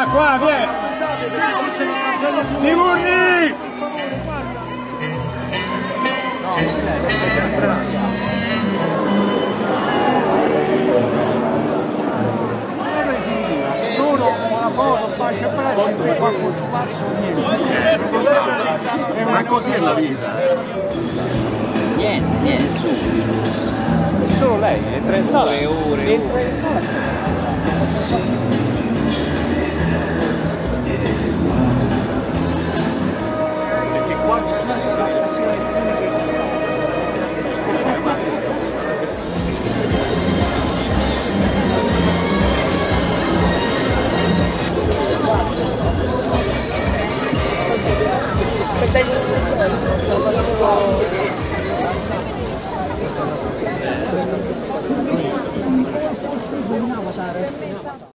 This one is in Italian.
qua, vieni! Sicurni! Ma così è la vita. Niente, su. Solo lei, entra in sala. Ore.